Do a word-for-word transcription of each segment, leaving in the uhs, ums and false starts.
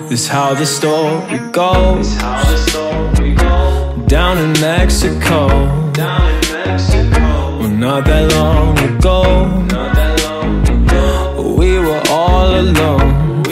This how the story goes. Down in Mexico. Well, not that long ago, we were all alone.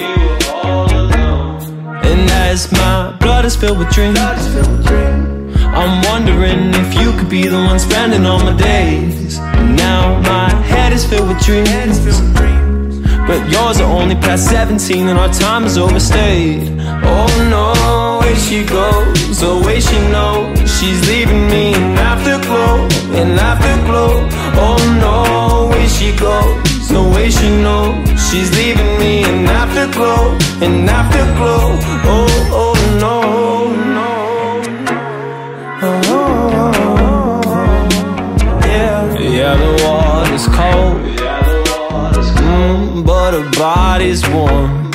And as my blood is filled with dreams, I'm wondering if you could be the one spending all my days. Now my head is filled with dreams, but yours are only past seventeen and our time is overstayed. Oh no, way she goes, the way she knows she's leaving me in afterglow, in afterglow. Oh no, way she goes, the way she knows she's leaving me in afterglow, in afterglow. Oh, oh no, no. Oh, oh, oh, yeah, yeah, the water's cold, mm, but her body's warm.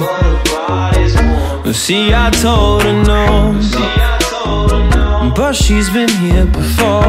See, I told her no, but she's been here before.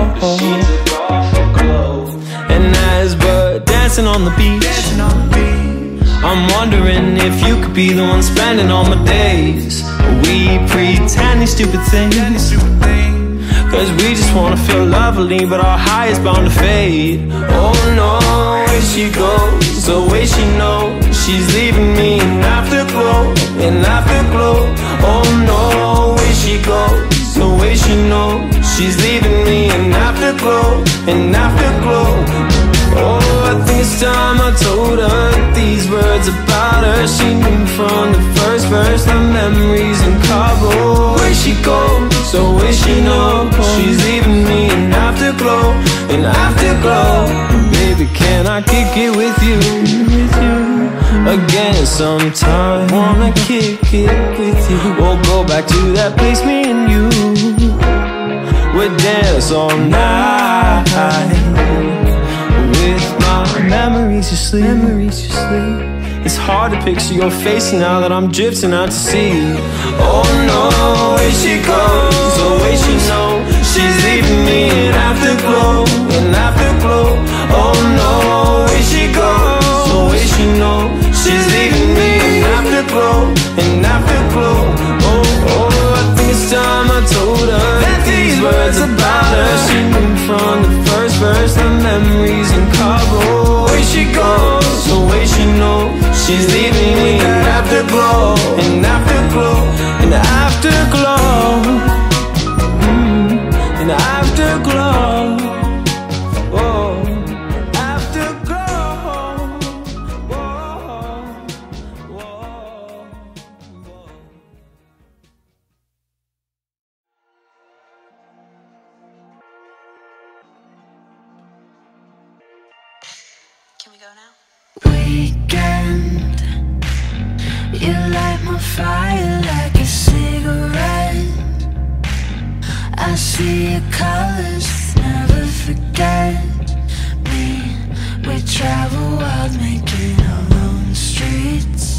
And as we're dancing on the beach, I'm wondering if you could be the one spending all my days. We pretend these stupid things, cause we just wanna feel lovely, but our high is bound to fade. Oh no, way she goes, the way she knows she's leaving me in afterglow, in afterglow. Oh no, way she goes, the way she knows she's leaving me in afterglow, in afterglow. Oh, I think it's time I told her these words about her. She knew from the first verse, the memories in Cabo. Where she goes, so where she knows she's leaving me in afterglow, in afterglow. Baby, can I kick it with you, with you again sometime? Wanna kick it with you. We'll go back to that place, me and you. We'll dance all night with my memories you sleep, memories you sleep. It's hard to picture your face now that I'm drifting out to sea. Oh no, way she goes, the way she knows she's leaving me in afterglow, in afterglow. Oh no, way she goes, the way she knows she's leaving me in afterglow, in afterglow. Oh, oh, I think it's time I told her that these words about her. She knew from the first verse, the memories in Cabo. Way she goes, the way she knows she's leaving me in afterglow, in afterglow, in afterglow, mm, in afterglow. Whoa, afterglow. Whoa, whoa, whoa. Can we go now? Weekend, you light my fire like a cigarette. I see your colors, never forget me. We travel wild, making our own streets.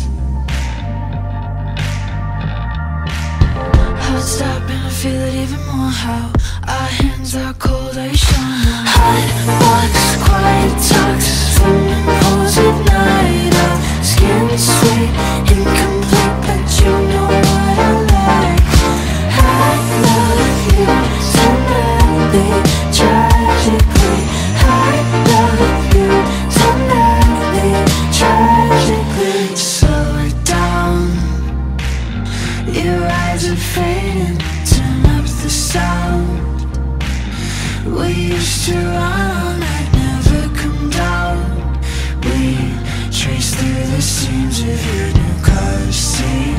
Heart stopping, I feel it even more. How our hands are cold, I show no hot box, quiet talks, swimming pools at night. Our skin sweet, incomplete, but you know what I like. I love you tenderly, tragically. I love you tenderly, tragically. Slow it down, your eyes are fading, turn up the sound. We used to run all night, never come down. We trace through the seams of your new car seat.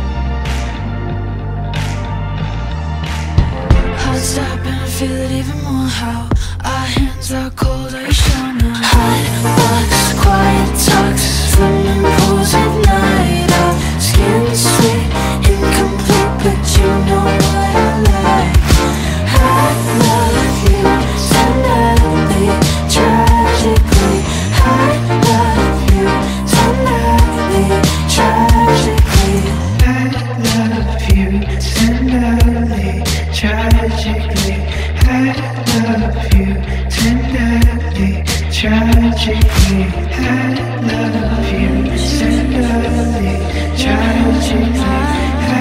Heart stopping, I feel it even more. How our hands are cold, I show no hot box, quiet talks, swimming pools at night. Our skin sweet, incomplete, but you know what I like. I love you tenderly, tragically. I love you tenderly, tragically. I love you tenderly, tragically. I love you tenderly, tragically. I love you tenderly, tragically.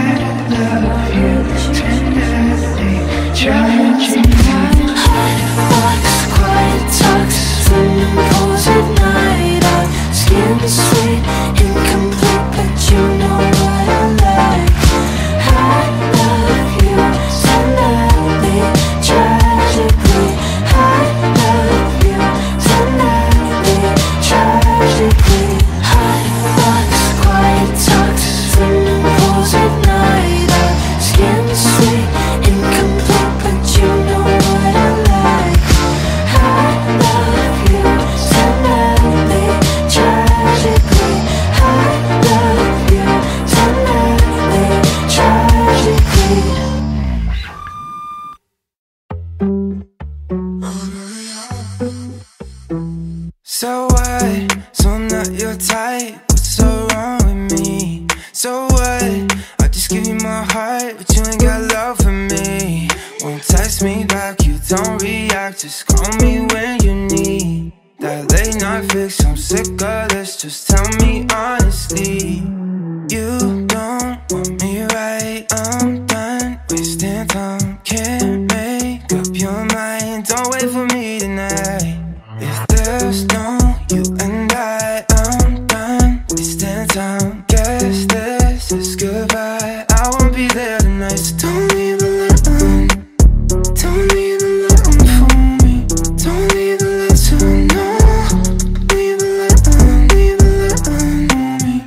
love you tenderly, tragic. Hot box, quiet talks, swimming pools at night. Our skin sweet, incomplete, but you know what I like. I love you tenderly, tragically. I love you tenderly, tragically. Hot box, quiet talks, swimming pools at night. Our skin sweet, incomplete, but you know what I like. I love you tenderly, tragically. I love you tenderly, tragically. So what? So I'm not your type. What's so wrong with me? So what? I just give you my heart, but you ain't got love for me. Won't text me back, you don't react. Just call me when you need that late night fix. I'm sick of this, just tell me honestly. You don't want me right, I'm done wasting time. Can't make up your mind, don't wait for me tonight. If there's no you and I, I'm done wasting time. Guess this is goodbye, I won't be there tonight. So don't leave a line, don't leave a line for me. Don't leave a letter, no. Leave a line, leave a line for me.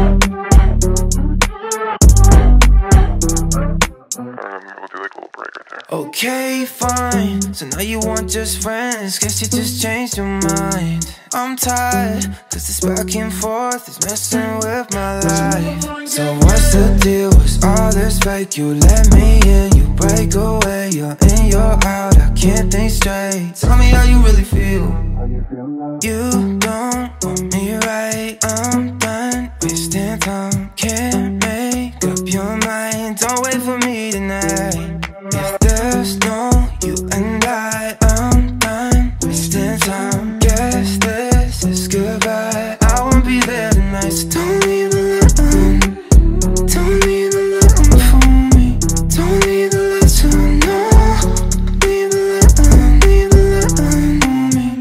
Okay, fine, so now you want just friends. Guess you just changed your mind. I'm tired, cause this back and forth is messing with my life. So what's the deal, what's all this fake? You let me in, you break away. You're in, you're out, I can't think straight. Tell me how you really feel. You don't want me right, I'm done wasting time. Can't make up your mind, don't wait for me tonight. If there's no you and I, I'm done wasting time. Guess this is goodbye, I won't be there tonight. So don't leave a line, don't leave a line for me. Don't leave a letter, no. Leave a line, leave a line for me.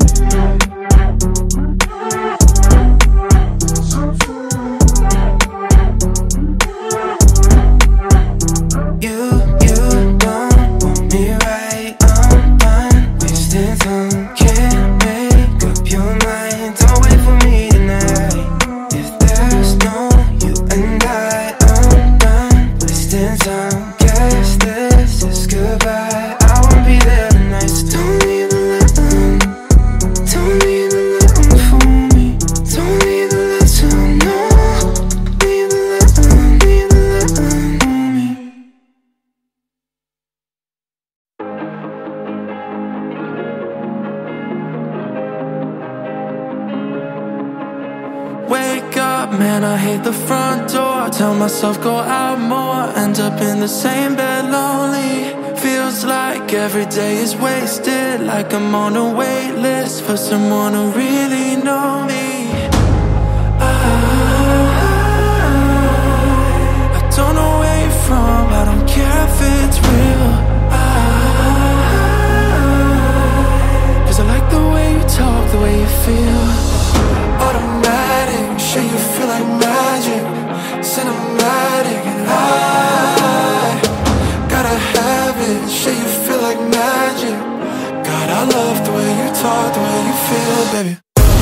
You, you don't want me right, I'm done wasting time. Can't make up your mind, don't wait for me tonight. If there's no you and I, I'm done wasting time. Guess this is goodbye, I won't be there tonight. So don't leave a line, don't leave a line for me. Don't leave a letter, no. Leave a line, leave a line for me. Wake up, man, I hate the front door. Tell myself go out more, end up in the same bed lonely. Feels like every day is wasted, like I'm on a wait list for someone who really know me. I, I don't know where you're from, I don't care if it's real. I, Cause I like the way you talk, the way you feel. Automatic, sure you feel like magic. Cinematic, and I gotta have it, sure you feel like magic. God, I love the way you talk, the way you feel, baby.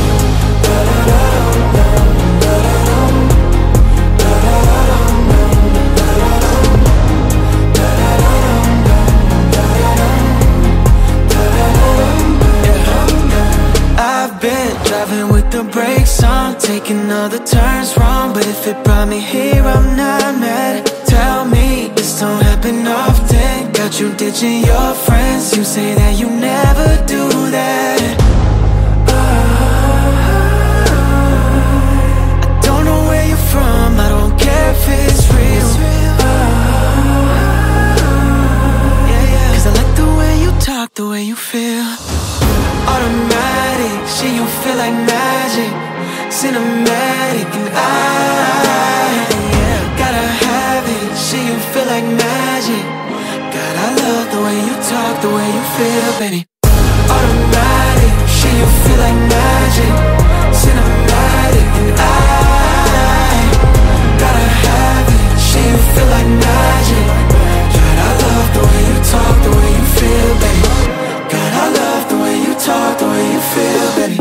I've been driving with the brakes on, taking all the turns wrong, but if it brought me here, I'm not mad. Tell me this don't happen often. Got you ditching your friends, you say that you never do that. I don't know where you're from, I don't care if it's real. Cause I like the way you talk, the way you feel. Automatic, shit, you feel like magic. Cinematic, and I, yeah, gotta have it, shit, you feel feel like magic. God, I love the way you talk, the way you feel, baby. Automatic, shit, you feel like magic. Cinematic, and I gotta have it. Shit, you feel like magic. God, I love the way you talk, the way you feel, baby. God, I love the way you talk, the way you feel, baby.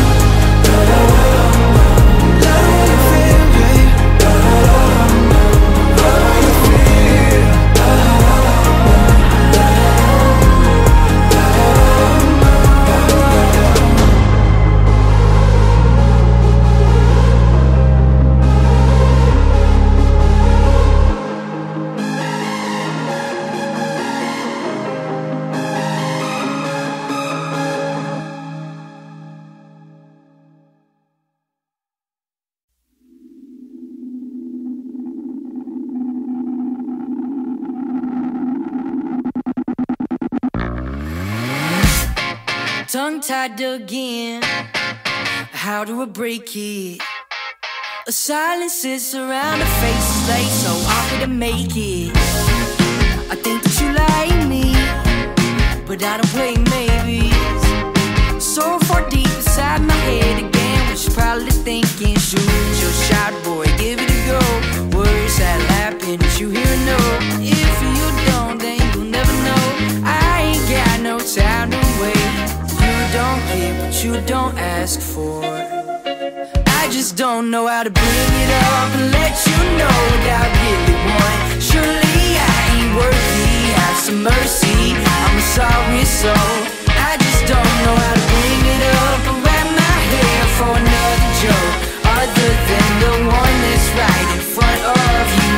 Tongue-tied again, how do I break it? A silence sits around the faces like so awkward to make it. I think that you like me, but I don't play maybes. So far deep inside my head again, what you're probably thinking, shoot your shot, boy, give it a go. Words that happen, did you hear a no? If you don't, then you'll never know. I ain't got no time to wait. Don't get what you don't ask for. I just don't know how to bring it up and let you know what I really want. Surely I ain't worthy, have some mercy, I'm a sorry soul. I just don't know how to bring it up or wrap my hair for another joke, other than the one that's right in front of you.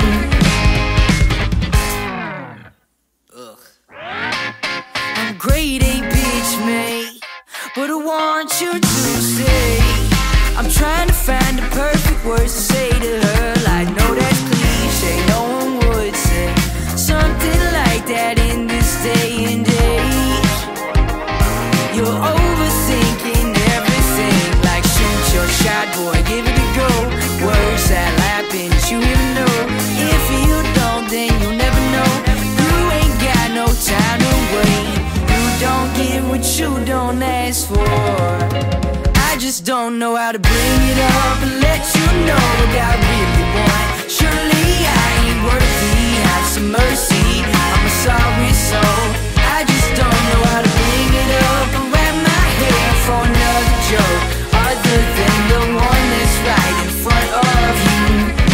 Ugh. I'm grade A bitch, mate, but I want you to say, I'm trying to find the perfect words to say to her. Like, no, that's cliche, no one would say something like that in this day and age. You're overthinking everything, like shoot your shot, boy, give it a go. Words that happen, you even know. If you don't, then you'll never know. You ain't got no time to wait. You don't get what you don't ask for. I just don't know how to bring it up and let you know what I really want. Surely I ain't worthy, have some mercy, I'm a sorry soul. I just don't know how to bring it up and wrap my hair for another joke, other than the one that's right in front of you.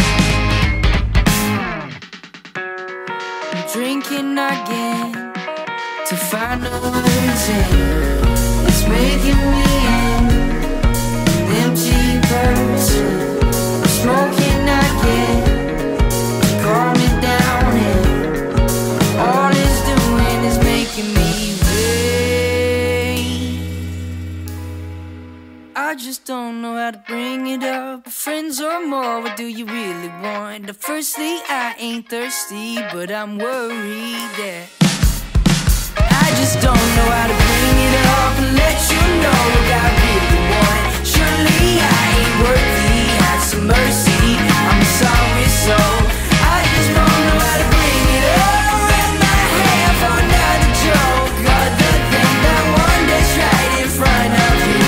I'm drinking again to find the words in. It's making me an empty person. I'm smoking again to calm me down, and all it's doing is making me wait. I just don't know how to bring it up. Friends or more, what do you really want? Firstly, I ain't thirsty, but I'm worried that I just don't know how to bring it up and let you know what I really want. Surely I ain't worthy, have some mercy, I'm a sorry soul. I just don't know how to bring it up, wrap my hair for another joke, other than that one that's right in front of you.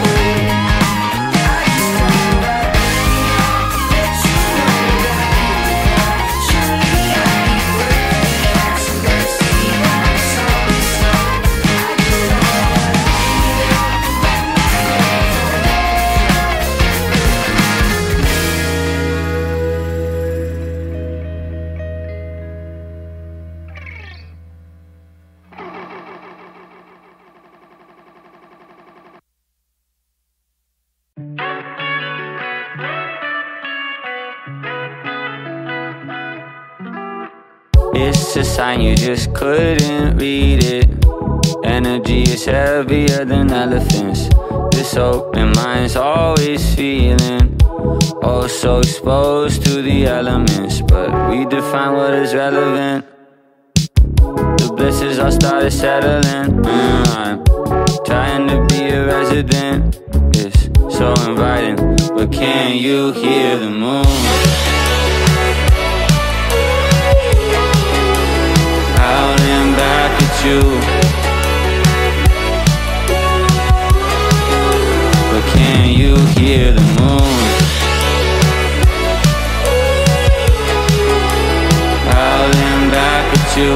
I just don't know how to bring it up and let you know what I really want. Surely I ain't worthy, have some mercy, I'm a sorry soul. It's a sign you just couldn't read it. Energy is heavier than elephants. This open mind's always feeling oh so exposed to the elements, but we define what is relevant. The blessings all started settling. mm, I'm trying to be a resident. It's so inviting, but can you hear the moon? you. But can you hear the moon howling back at you?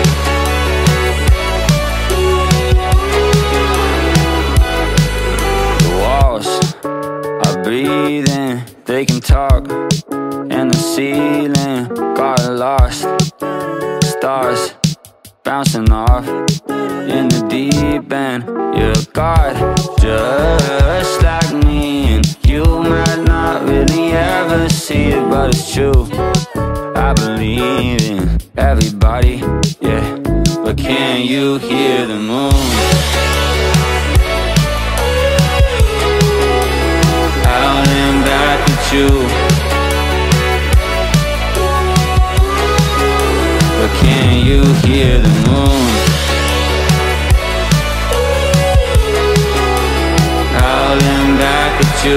The walls are breathing, they can talk, and the ceiling got lost. Stars bouncing off in the deep end. You're God, just like me, and you might not really ever see it, but it's true. I believe in everybody, yeah. But can you hear the moon howling back at you? But can you hear the moon howling back at you?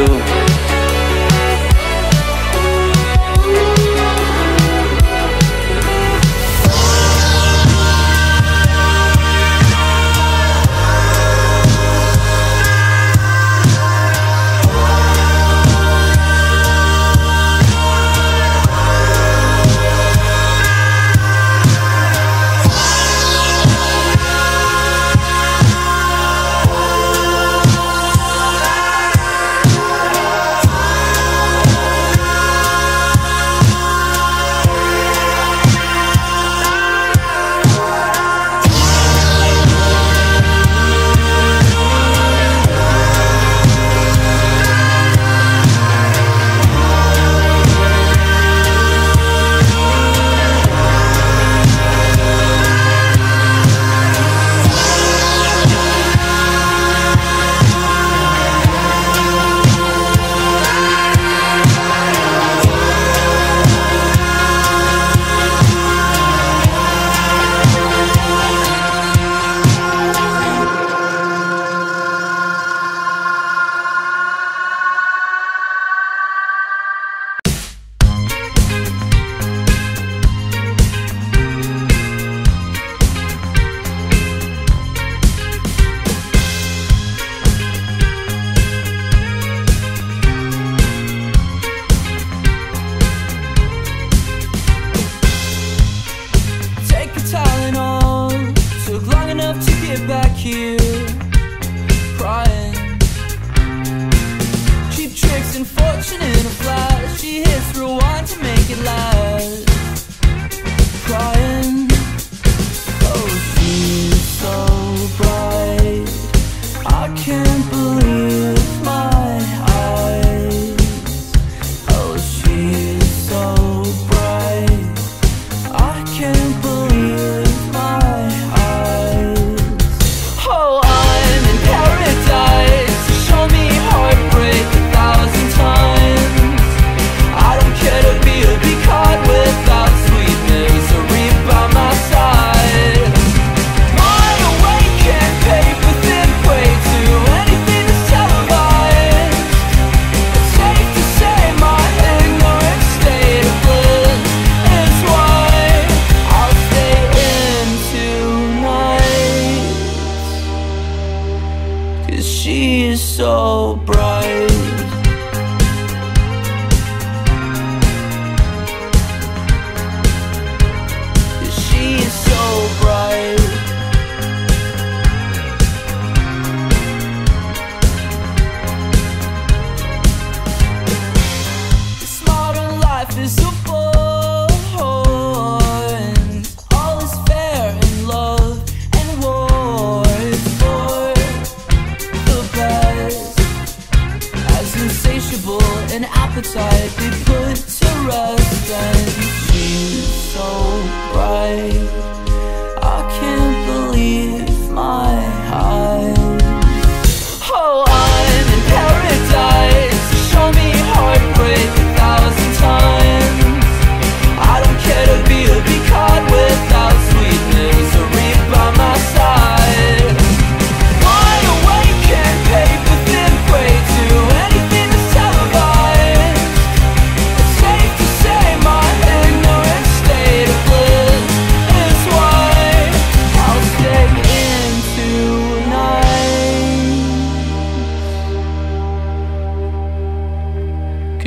Stay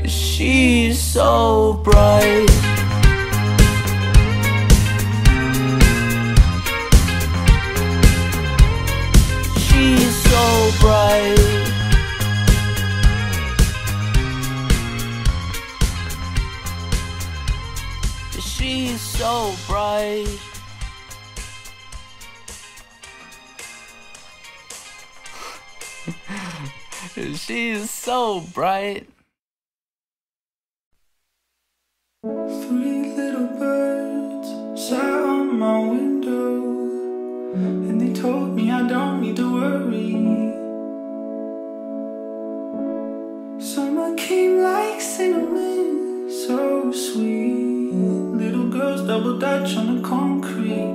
she's so bright. She's so bright. She's so bright. She's so bright. Three little birds sat on my window, and they told me I don't need to worry. Summer came like cinnamon, so sweet. Little girls double dutch on the concrete.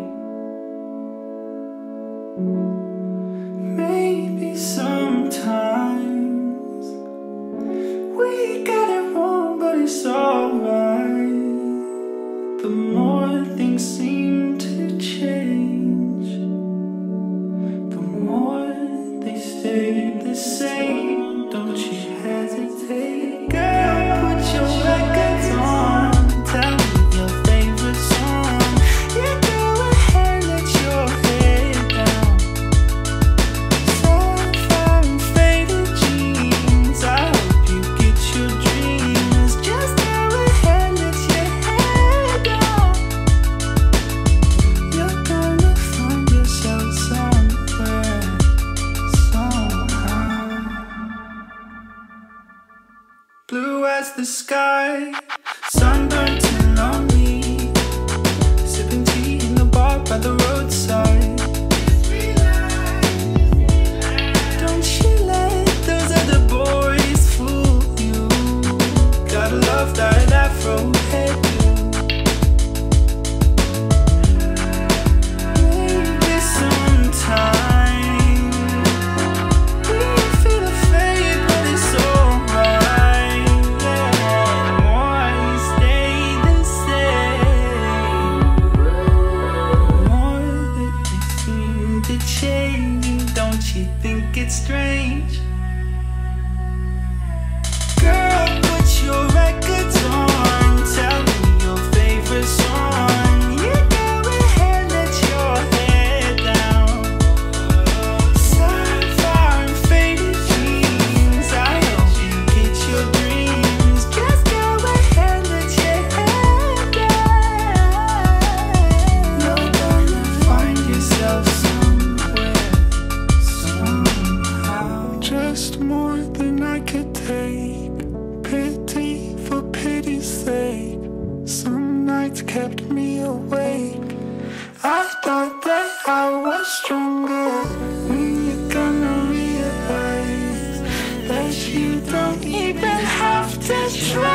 Maybe sometimes we got it wrong, but it's alright. The more things seem to change, the more they stay the same. Don't you hesitate, girl, put your records on. Tell me your favorite song. You go ahead, let your head down. Sapphire and faded jeans, I hope you get your dreams. Just go ahead, let your head down. You're gonna find yourself somewhere, somehow. Blue as the sky, sunburnt and lonely, sipping tea in the bar by the roadside. Don't you let those other boys fool you. Gotta love that afro hairdo. Maybe sometime we feel the fade, but it's alright. Yeah, more you stay the same, more that they seem to change. Don't you think it's strange? Girl, put your records on. Tell me your favorite song. You go ahead, let your head down. Sapphire and faded jeans, I hope you get your dreams. Just go ahead, let your head down. You're gonna find yourself somewhere, somehow. Just more than I could take. Pity for pity's sake. Some nights kept me awake. I thought that I was stronger. When you're gonna realize that you don't even have to try.